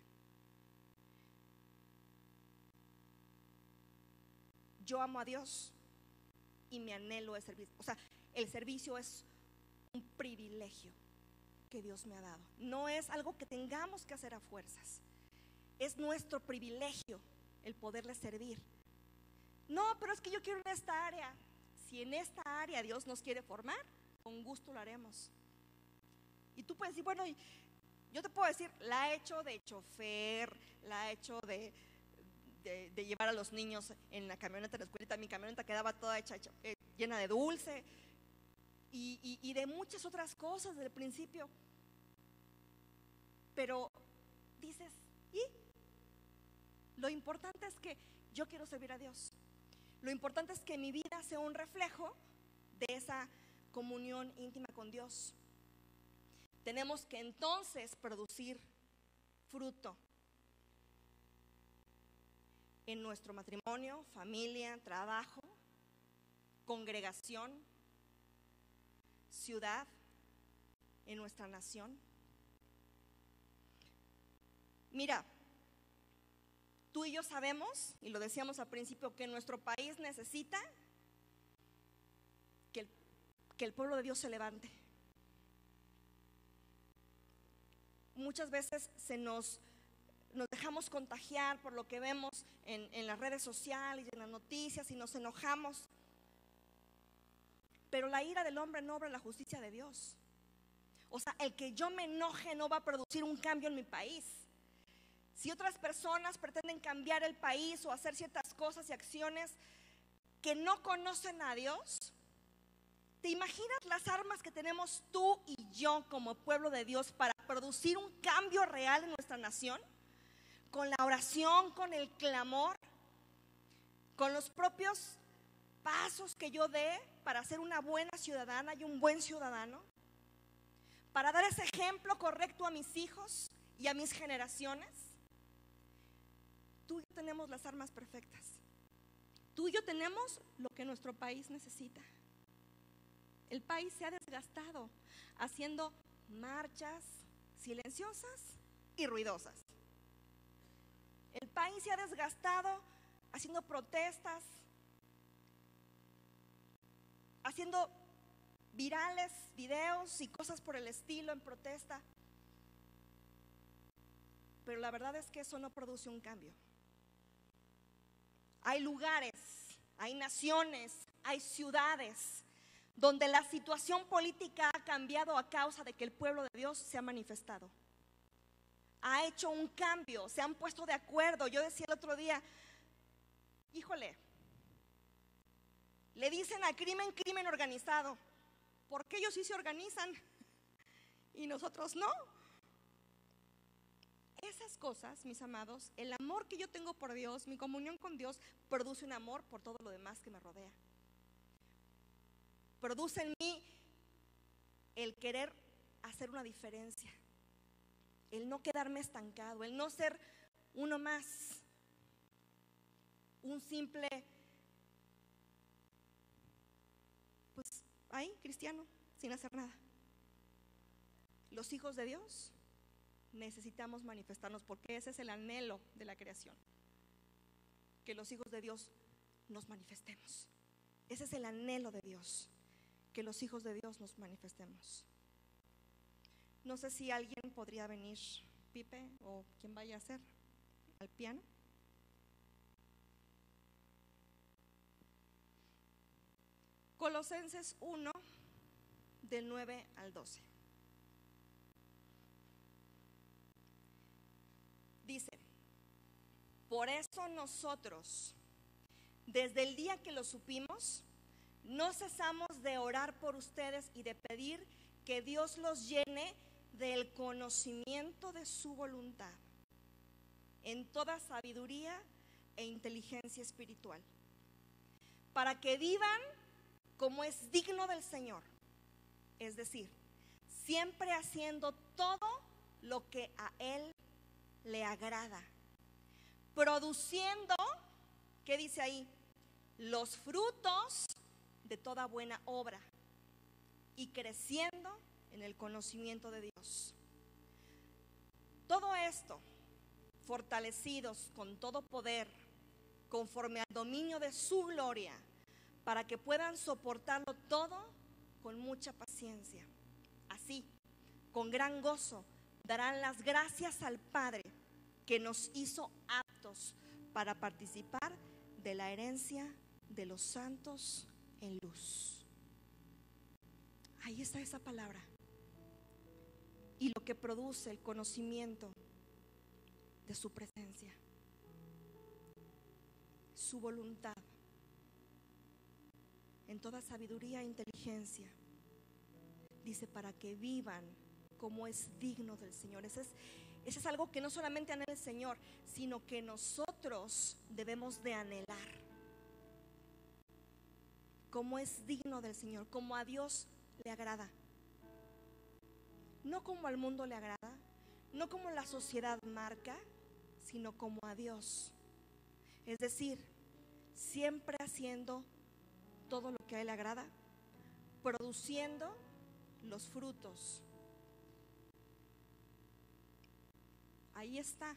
Yo amo a Dios y mi anhelo es servir. O sea, el servicio es un privilegio que Dios me ha dado. No es algo que tengamos que hacer a fuerzas. Es nuestro privilegio el poderle servir. No, pero es que yo quiero en esta área. Si en esta área Dios nos quiere formar, con gusto lo haremos. Y tú puedes decir, bueno, yo te puedo decir, la he hecho de chofer, la he hecho de llevar a los niños en la camioneta de la escuelita. Mi camioneta quedaba toda hecha llena de dulce y de muchas otras cosas desde el principio. Pero dices, ¿y? Lo importante es que yo quiero servir a Dios. Lo importante es que mi vida sea un reflejo de esa comunión íntima con Dios. Tenemos que entonces producir fruto en nuestro matrimonio, familia, trabajo, congregación, ciudad, en nuestra nación. Mira, tú y yo sabemos, y lo decíamos al principio, que nuestro país necesita que el pueblo de Dios se levante. Muchas veces nos dejamos contagiar por lo que vemos en las redes sociales y en las noticias y nos enojamos. Pero la ira del hombre no obra la justicia de Dios. O sea, el que yo me enoje no va a producir un cambio en mi país. Si otras personas pretenden cambiar el país o hacer ciertas cosas y acciones que no conocen a Dios, ¿te imaginas las armas que tenemos tú y yo como pueblo de Dios para producir un cambio real en nuestra nación? Con la oración, con el clamor, con los propios pasos que yo dé para ser una buena ciudadana y un buen ciudadano, para dar ese ejemplo correcto a mis hijos y a mis generaciones. Tú y yo tenemos las armas perfectas. Tú y yo tenemos lo que nuestro país necesita. El país se ha desgastado haciendo marchas silenciosas y ruidosas. El país se ha desgastado haciendo protestas, haciendo virales, videos y cosas por el estilo en protesta. Pero la verdad es que eso no produce un cambio. Hay lugares, hay naciones, hay ciudades donde la situación política ha cambiado a causa de que el pueblo de Dios se ha manifestado. Ha hecho un cambio, se han puesto de acuerdo. Yo decía el otro día, híjole, le dicen a crimen, crimen organizado. ¿Por qué ellos sí se organizan y nosotros no? Esas cosas, mis amados, el amor que yo tengo por Dios, mi comunión con Dios, produce un amor por todo lo demás que me rodea. Produce en mí el querer hacer una diferencia, el no quedarme estancado, el no ser uno más, un simple, pues ahí, cristiano, sin hacer nada. Los hijos de Dios necesitamos manifestarnos, porque ese es el anhelo de la creación, que los hijos de Dios nos manifestemos. Ese es el anhelo de Dios, que los hijos de Dios nos manifestemos. No sé si alguien podría venir, Pipe o quien vaya a hacer al piano. Colosenses 1, del 9 al 12. Dice: por eso nosotros, desde el día que lo supimos, no cesamos de orar por ustedes y de pedir que Dios los llene del conocimiento de su voluntad, en toda sabiduría e inteligencia espiritual, para que vivan como es digno del Señor, es decir, siempre haciendo todo lo que a Él le agrada, produciendo, ¿qué dice ahí? Los frutos de toda buena obra y creciendo en el conocimiento de Dios. Todo esto, fortalecidos con todo poder, conforme al dominio de su gloria, para que puedan soportarlo todo con mucha paciencia. Así, con gran gozo, darán las gracias al Padre, que nos hizo aptos para participar de la herencia de los santos en luz. Ahí está esa palabra. Y lo que produce el conocimiento de su presencia, su voluntad, en toda sabiduría e inteligencia. Dice, para que vivan como es digno del Señor. Ese es algo que no solamente anhela el Señor, sino que nosotros debemos de anhelar. Como es digno del Señor, como a Dios le agrada. No como al mundo le agrada, no como la sociedad marca, sino como a Dios. Es decir, siempre haciendo todo lo que a Él le agrada, produciendo los frutos. Ahí está,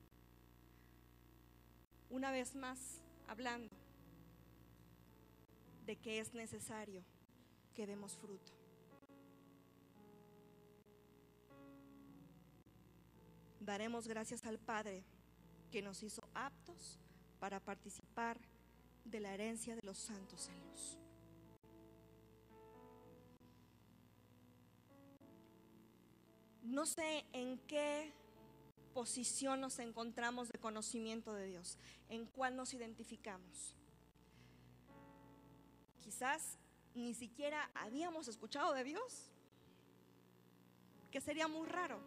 una vez más hablando de que es necesario que demos fruto. Daremos gracias al Padre que nos hizo aptos para participar de la herencia de los santos en luz. No sé en qué posición nos encontramos de conocimiento de Dios, en cuál nos identificamos. Quizás ni siquiera habíamos escuchado de Dios, que sería muy raro.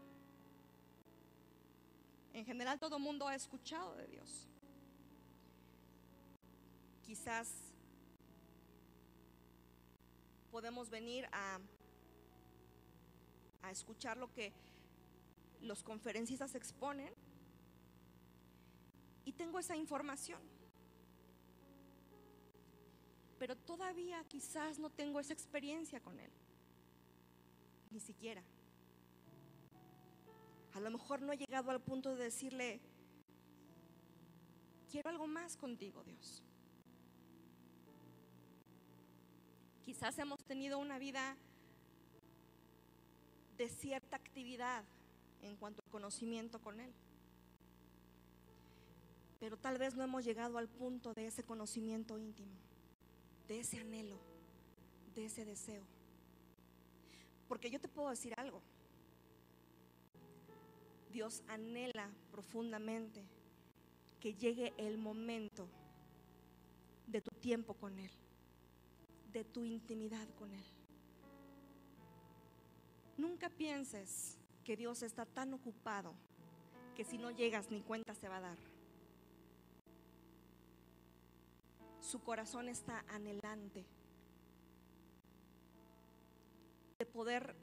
En general todo el mundo ha escuchado de Dios. Quizás podemos venir a escuchar lo que los conferencistas exponen, y tengo esa información, pero todavía quizás no tengo esa experiencia con Él, ni siquiera. A lo mejor no he llegado al punto de decirle: quiero algo más contigo, Dios. Quizás hemos tenido una vida de cierta actividad en cuanto al conocimiento con Él, pero tal vez no hemos llegado al punto de ese conocimiento íntimo, de ese anhelo, de ese deseo. Porque yo te puedo decir algo: Dios anhela profundamente que llegue el momento de tu tiempo con Él, de tu intimidad con Él. Nunca pienses que Dios está tan ocupado que si no llegas ni cuenta se va a dar. Su corazón está anhelante de poder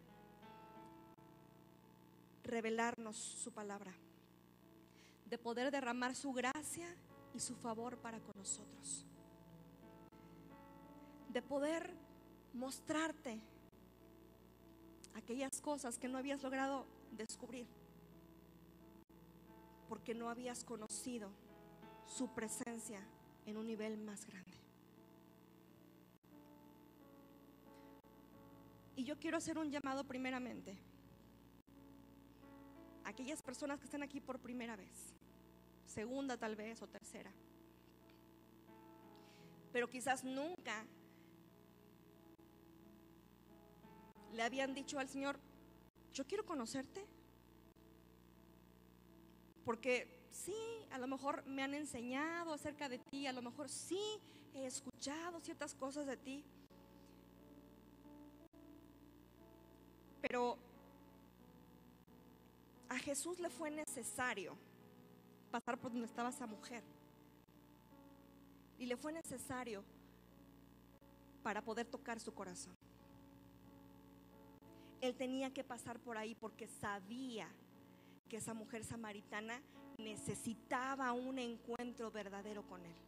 revelarnos su palabra, de poder derramar su gracia y su favor para con nosotros, de poder mostrarte aquellas cosas que no habías logrado descubrir porque no habías conocido su presencia en un nivel más grande. Y yo quiero hacer un llamado primeramente a aquellas personas que están aquí por primera vez, segunda tal vez o tercera, pero quizás nunca le habían dicho al Señor: yo quiero conocerte, porque sí, a lo mejor me han enseñado acerca de ti, a lo mejor sí he escuchado ciertas cosas de ti, pero a Jesús le fue necesario pasar por donde estaba esa mujer, y le fue necesario para poder tocar su corazón. Él tenía que pasar por ahí porque sabía que esa mujer samaritana necesitaba un encuentro verdadero con Él.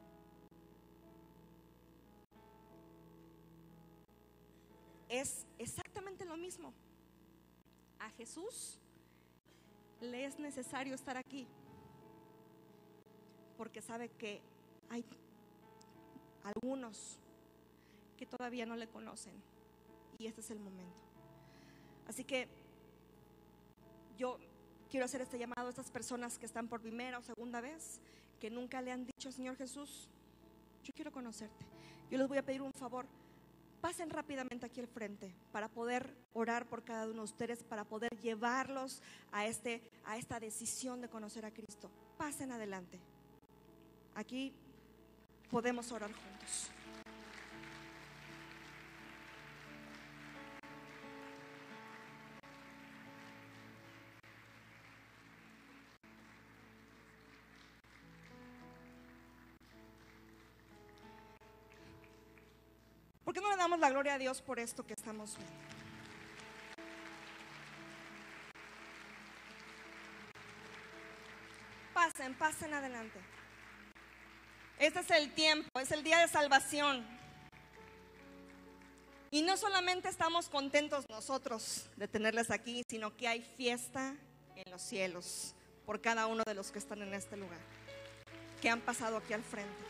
Es exactamente lo mismo. A Jesús le es necesario estar aquí porque sabe que hay algunos que todavía no le conocen, y este es el momento. Así que yo quiero hacer este llamado a estas personas que están por primera o segunda vez, que nunca le han dicho: Señor Jesús, yo quiero conocerte. Yo les voy a pedir un favor: pasen rápidamente aquí al frente para poder orar por cada uno de ustedes, para poder llevarlos a esta decisión de conocer a Cristo. Pasen adelante. Aquí podemos orar juntos. ¿Por qué no le damos la gloria a Dios por esto que estamos viendo? Pasen adelante. Este es el tiempo, es el día de salvación. Y no solamente estamos contentos nosotros de tenerles aquí, sino que hay fiesta en los cielos por cada uno de los que están en este lugar, que han pasado aquí al frente.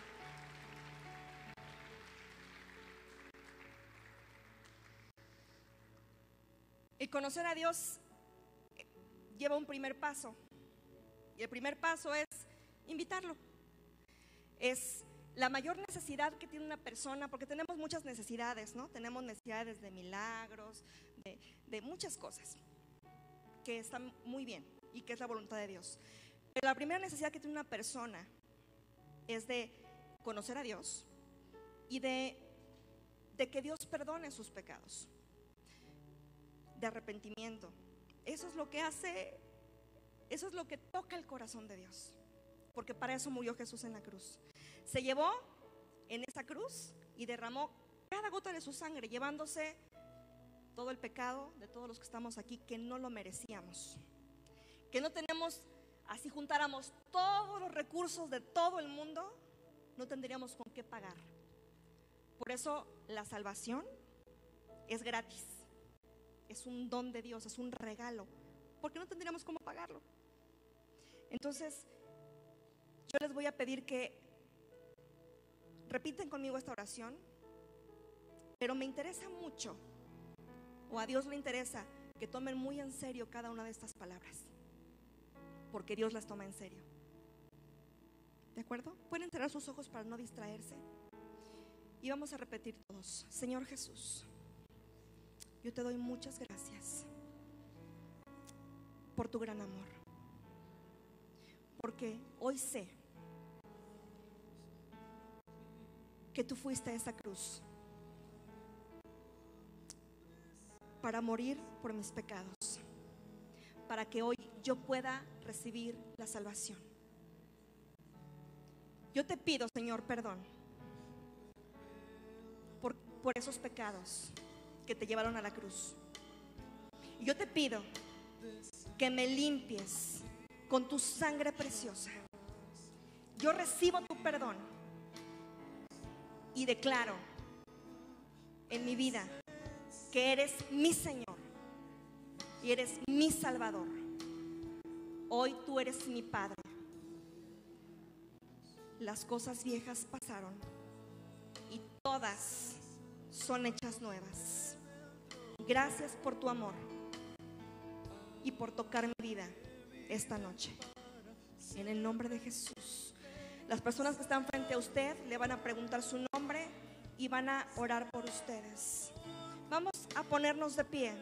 El conocer a Dios lleva un primer paso, y el primer paso es invitarlo. Es la mayor necesidad que tiene una persona, porque tenemos muchas necesidades, ¿no? Tenemos necesidades de milagros, de muchas cosas que están muy bien y que es la voluntad de Dios. Pero la primera necesidad que tiene una persona es de conocer a Dios y de que Dios perdone sus pecados, de arrepentimiento. Eso es lo que hace, eso es lo que toca el corazón de Dios, porque para eso murió Jesús en la cruz. Se llevó en esa cruz y derramó cada gota de su sangre, llevándose todo el pecado de todos los que estamos aquí, que no lo merecíamos, que no tenemos. Así juntáramos todos los recursos de todo el mundo, no tendríamos con qué pagar. Por eso la salvación es gratis, es un don de Dios, es un regalo, porque no tendríamos cómo pagarlo. Entonces, yo les voy a pedir que repiten conmigo esta oración, pero me interesa mucho, o a Dios le interesa, que tomen muy en serio cada una de estas palabras, porque Dios las toma en serio. ¿De acuerdo? Pueden cerrar sus ojos para no distraerse. Y vamos a repetir todos. Señor Jesús, yo te doy muchas gracias por tu gran amor, porque hoy sé que tú fuiste a esa cruz para morir por mis pecados, para que hoy yo pueda recibir la salvación. Yo te pido, Señor, perdón por esos pecados que te llevaron a la cruz. Y yo te pido que me limpies con tu sangre preciosa. Yo recibo tu perdón y declaro en mi vida que eres mi Señor y eres mi Salvador. Hoy tú eres mi Padre. Las cosas viejas pasaron y todas son hechas nuevas. Gracias por tu amor y por tocar mi vida esta noche. En el nombre de Jesús. Las personas que están frente a usted le van a preguntar su nombre y van a orar por ustedes. Vamos a ponernos de pie.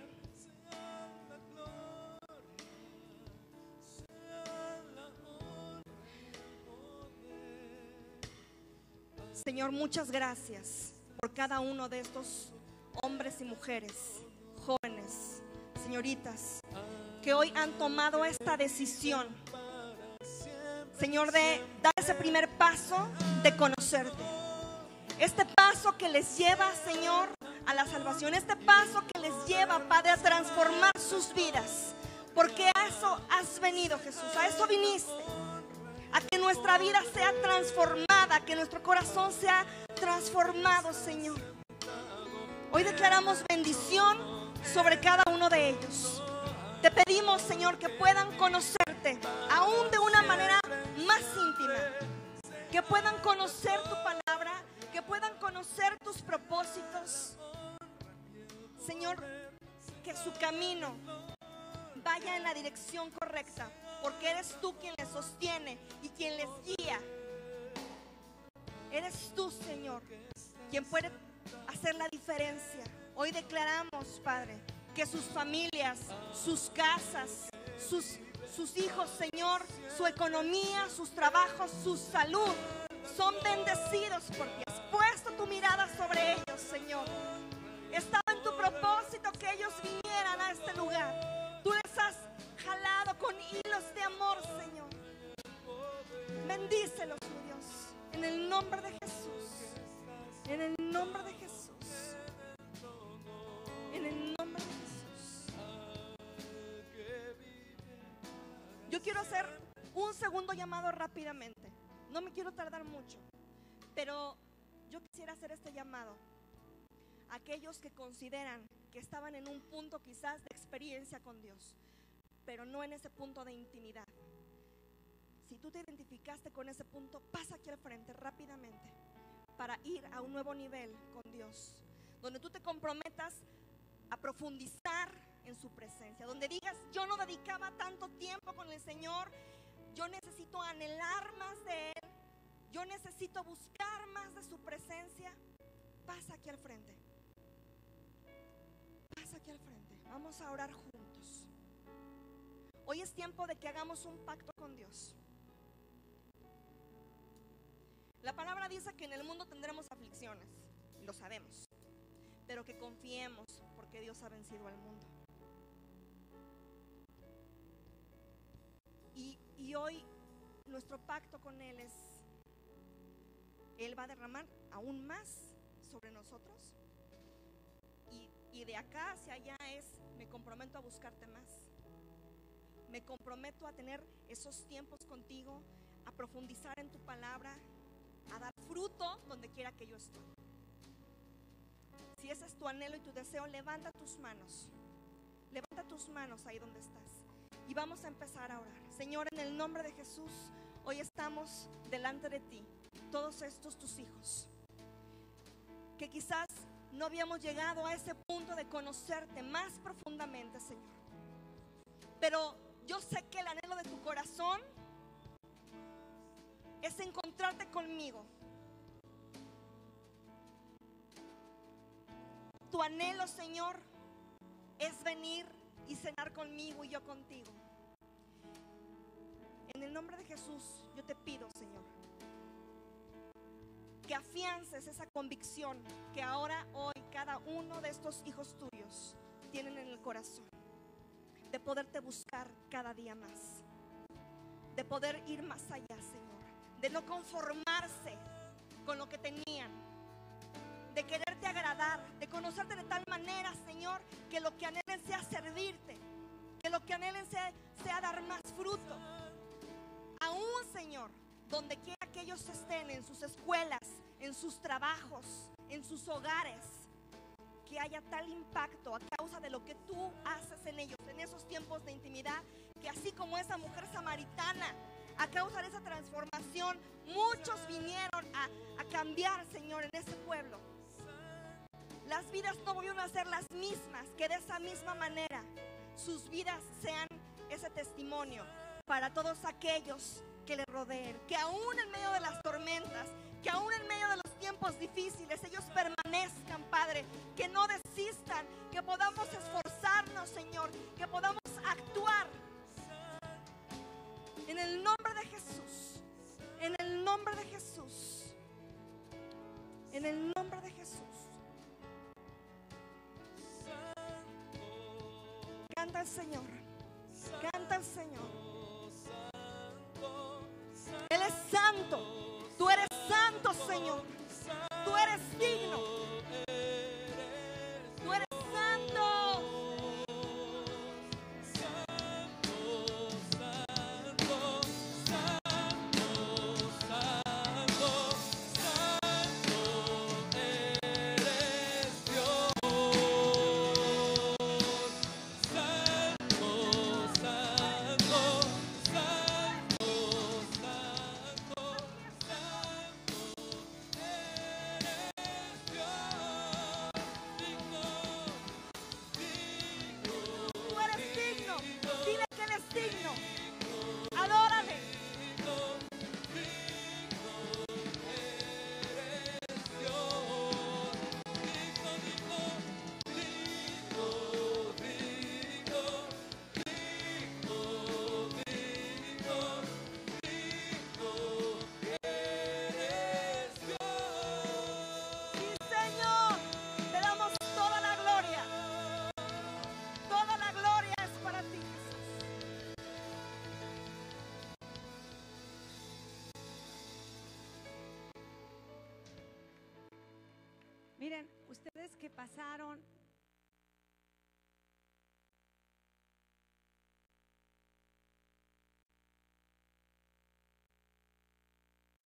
Señor, muchas gracias por cada uno de estos hombres y mujeres, jóvenes, señoritas, que hoy han tomado esta decisión, Señor, de dar ese primer paso de conocerte. Este paso que les lleva, Señor, a la salvación. Este paso que les lleva, Padre, a transformar sus vidas. Porque a eso has venido, Jesús. A eso viniste. A que nuestra vida sea transformada, que nuestro corazón sea transformado, Señor. Hoy declaramos bendición sobre cada uno de ellos. Te pedimos, Señor, que puedan conocerte aún de una manera más íntima, que puedan conocer tu palabra, que puedan conocer tus propósitos. Señor, que su camino vaya en la dirección correcta, porque eres tú quien les sostiene y quien les guía. Eres tú, Señor, quien puede hacer la diferencia. Hoy declaramos, Padre, que sus familias, sus casas, sus hijos, Señor, su economía, sus trabajos, su salud, son bendecidos por ti. Has puesto tu mirada sobre ellos, Señor. Estaba en tu propósito que ellos vinieran a este lugar. Tú les has jalado con hilos de amor, Señor. Bendícelos, mi Dios, en el nombre de Jesús. En el nombre de Jesús. En el nombre de Jesús. Yo quiero hacer un segundo llamado rápidamente. No me quiero tardar mucho, pero yo quisiera hacer este llamado a aquellos que consideran que estaban en un punto quizás de experiencia con Dios, pero no en ese punto de intimidad. Si tú te identificaste con ese punto, pasa aquí al frente rápidamente para ir a un nuevo nivel con Dios, donde tú te comprometas a profundizar en su presencia, donde digas: yo no dedicaba tanto tiempo con el Señor, yo necesito anhelar más de Él, yo necesito buscar más de su presencia. Pasa aquí al frente. Pasa aquí al frente. Vamos a orar juntos. Hoy es tiempo de que hagamos un pacto con Dios. La palabra dice que en el mundo tendremos aflicciones, lo sabemos, pero que confiemos porque Dios ha vencido al mundo. Y hoy nuestro pacto con Él es: Él va a derramar aún más sobre nosotros. Y de acá hacia allá es, me comprometo a buscarte más. Me comprometo a tener esos tiempos contigo, a profundizar en tu palabra, a dar fruto donde quiera que yo estoy. Si ese es tu anhelo y tu deseo, levanta tus manos. Levanta tus manos ahí donde estás. Y vamos a empezar a orar. Señor, en el nombre de Jesús, hoy estamos delante de ti, todos estos tus hijos, que quizás no habíamos llegado a ese punto de conocerte más profundamente, Señor. Pero yo sé que el anhelo de tu corazón es encontrarte conmigo. Tu anhelo, Señor, es venir y cenar conmigo y yo contigo. En el nombre de Jesús, yo te pido, Señor, que afiances esa convicción que ahora, hoy, cada uno de estos hijos tuyos tienen en el corazón, de poderte buscar cada día más, de poder ir más allá, Señor, de no conformarse con lo que tenían, de quererte agradar, de conocerte de tal manera, Señor, que lo que anhelen sea servirte, que lo que anhelen sea dar más fruto. Aún, Señor, donde quiera que ellos estén, en sus escuelas, en sus trabajos, en sus hogares, que haya tal impacto a causa de lo que tú haces en ellos, en esos tiempos de intimidad, que así como esa mujer samaritana, a causa de esa transformación, muchos vinieron a cambiar, Señor, en ese pueblo. Las vidas no volvieron a ser las mismas, que de esa misma manera sus vidas sean ese testimonio para todos aquellos que le rodeen, que aún en medio de las tormentas, que aún en medio de los tiempos difíciles, ellos permanezcan, Padre, que no desistan, que podamos esforzarnos, Señor, que podamos actuar en el nombre de Jesús, en el nombre de Jesús, en el nombre de Jesús. Canta al Señor, canta al Señor. Él es santo, tú eres santo, Señor, tú eres digno, tú eres santo. Miren, ustedes que pasaron